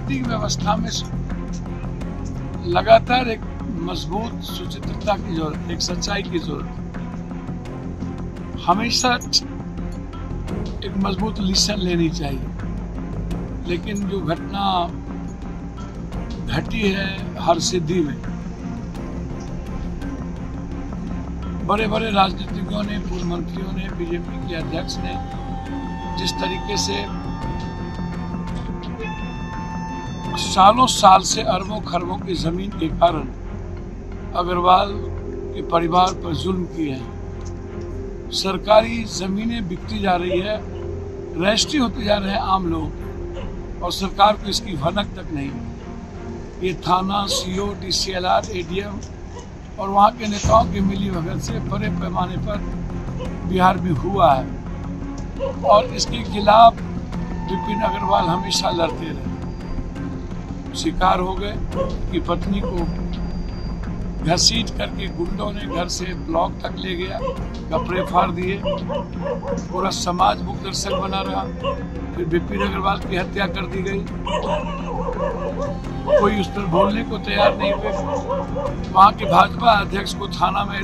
राजनीतिक व्यवस्था में लगातार एक मजबूत सुचित्रता की जरूरत, एक सच्चाई की जरूरत। हमेशा एक मजबूत लिसन लेनी चाहिए, लेकिन जो घटना घटी है हर सिद्धि में, बड़े बड़े राजनीतिज्ञों ने, पूर्व मंत्रियों ने, बीजेपी के अध्यक्ष ने जिस तरीके से सालों साल से अरबों खरबों की जमीन के कारण अग्रवाल के परिवार पर जुल्म किए हैं। सरकारी जमीनें बिकती जा रही है, रजिस्ट्री होते जा रहे हैं आम लोग, और सरकार को इसकी भनक तक नहीं। ये थाना, सीओ, डीसीएलआर, एडीएम और वहाँ के नेताओं की मिलीभगत से बड़े पैमाने पर बिहार में हुआ है, और इसके खिलाफ विपिन अग्रवाल हमेशा लड़ते रहे। शिकार हो गए कि पत्नी को घसीट करके गुंडों ने घर से ब्लॉक तक ले गया, कपड़े फाड़ दिए, पूरा समाज मुख दर्शक बना रहा। फिर विपिन अग्रवाल की हत्या कर दी गई, कोई उस पर बोलने को तैयार नहीं हुए। वहाँ के भाजपा अध्यक्ष को थाना में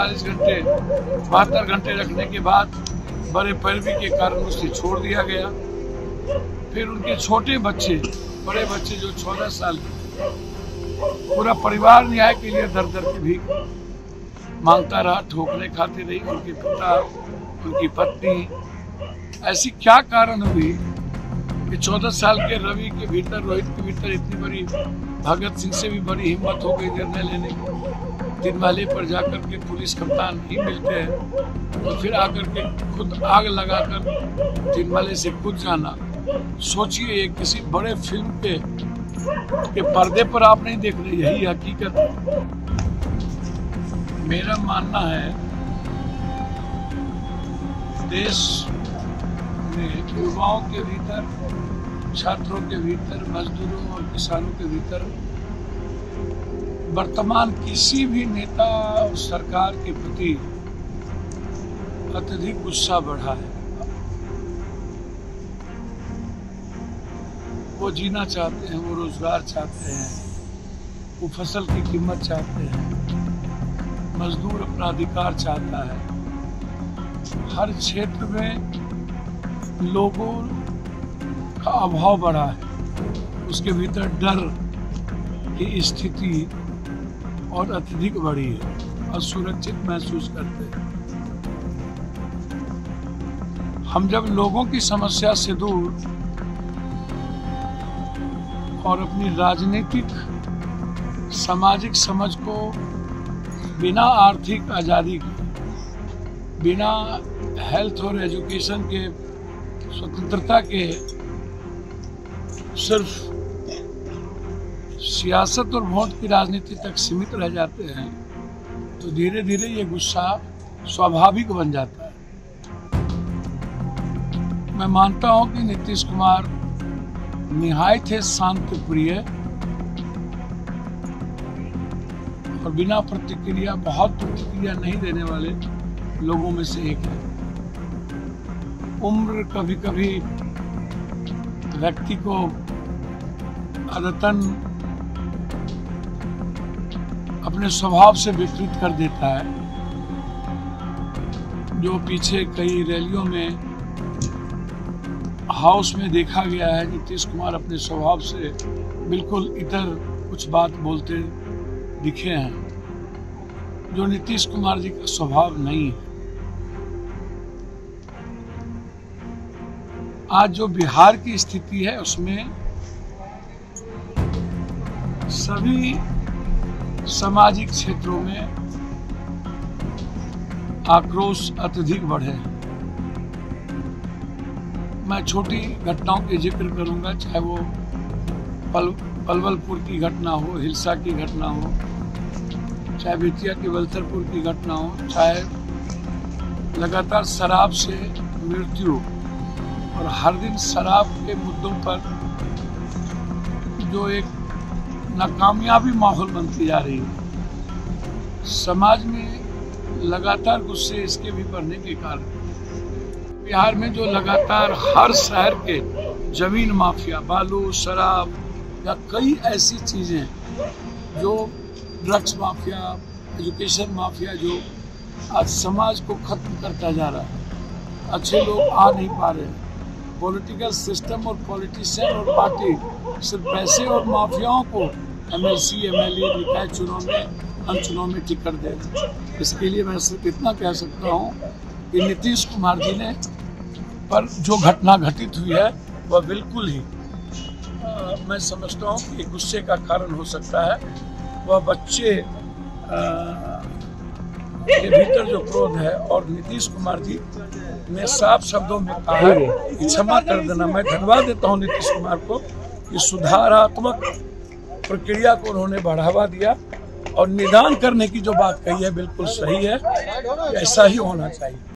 72 घंटे रखने के बाद बड़े पैरवी के कारण उसे छोड़ दिया गया। फिर उनके छोटे बच्चे, बड़े बच्चे जो 14 साल के, पूरा परिवार न्याय के लिए दर दर की भीख मांगता रहा, ठोकरे खाती रही। उनके पिता, उनकी पत्नी, ऐसी क्या कारण हुई कि 14 साल के रवि के भीतर, रोहित के भीतर इतनी बड़ी, भगत सिंह से भी बड़ी हिम्मत हो गई निर्णय लेने की। तिनवाले पर जाकर के पुलिस कप्तान ही मिलते हैं, तो फिर आकर के खुद आग लगाकर तिनवाले से खुद जाना। सोचिए, ये किसी बड़े फिल्म के पर्दे पर आप नहीं देख रहे, यही हकीकत है। मेरा मानना है देश में युवाओं के भीतर, छात्रों के भीतर, मजदूरों और किसानों के भीतर वर्तमान किसी भी नेता और सरकार के प्रति अत्यधिक गुस्सा बढ़ा है। वो जीना चाहते हैं, वो रोजगार चाहते हैं, वो फसल की कीमत चाहते हैं, मजदूर अपना अधिकार चाहता है। हर क्षेत्र में लोगों का अभाव बढ़ा है, उसके भीतर डर की स्थिति और अत्यधिक बढ़ी है, असुरक्षित महसूस करते हैं। हम जब लोगों की समस्या से दूर और अपनी राजनीतिक सामाजिक समझ को बिना आर्थिक आज़ादी के, बिना हेल्थ और एजुकेशन के, स्वतंत्रता के, सिर्फ सियासत और वोट की राजनीति तक सीमित रह जाते हैं, तो धीरे धीरे ये गुस्सा स्वाभाविक बन जाता है। मैं मानता हूं कि नीतीश कुमार निहायत है शांत प्रिय और बिना प्रतिक्रिया, बहुत प्रतिक्रिया नहीं देने वाले लोगों में से एक है। उम्र कभी कभी व्यक्ति को अदतन अपने स्वभाव से विपरीत कर देता है, जो पीछे कई रैलियों में हाउस में देखा गया है। नीतीश कुमार अपने स्वभाव से बिल्कुल इतर कुछ बात बोलते दिखे हैं, जो नीतीश कुमार जी का स्वभाव नहीं है। आज जो बिहार की स्थिति है उसमें सभी सामाजिक क्षेत्रों में आक्रोश अत्यधिक बढ़े हैं। मैं छोटी घटनाओं के जिक्र करूंगा, चाहे वो पलवलपुर की घटना हो, हिलसा की घटना हो, चाहे बेतिया के बलथरपुर की घटना हो, चाहे लगातार शराब से मृत्यु और हर दिन शराब के मुद्दों पर जो एक नाकामयाबी माहौल बनती जा रही है। समाज में लगातार गुस्से इसके भी बढ़ने के कारण बिहार में जो लगातार हर शहर के जमीन माफिया, बालू, शराब, या कई ऐसी चीज़ें जो ड्रग्स माफिया, एजुकेशन माफिया जो आज समाज को खत्म करता जा रहा है, अच्छे लोग आ नहीं पा रहे हैं। पॉलिटिकल सिस्टम और पॉलिटिशियन और पार्टी सिर्फ पैसे और माफियाओं को MLC, MLA, निकाय चुनाव में, अंत चुनाव में टिकट दे रहे। इसके लिए मैं सिर्फ इतना कह सकता हूँ कि नीतीश कुमार जी ने पर जो घटना घटित हुई है वह बिल्कुल ही मैं समझता हूँ कि गुस्से का कारण हो सकता है। वह बच्चे के भीतर जो क्रोध है, और नीतीश कुमार जी ने साफ शब्दों में कहा है कि क्षमा कर देना। मैं धन्यवाद देता हूँ नीतीश कुमार को कि सुधारात्मक प्रक्रिया को उन्होंने बढ़ावा दिया और निदान करने की जो बात कही है बिल्कुल सही है, ऐसा ही होना चाहिए।